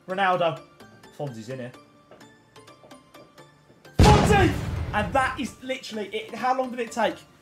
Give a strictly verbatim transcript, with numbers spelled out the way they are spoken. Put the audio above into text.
Ronaldo. Fonzie's in here. Fonzie! And that is literally it. How long did it take?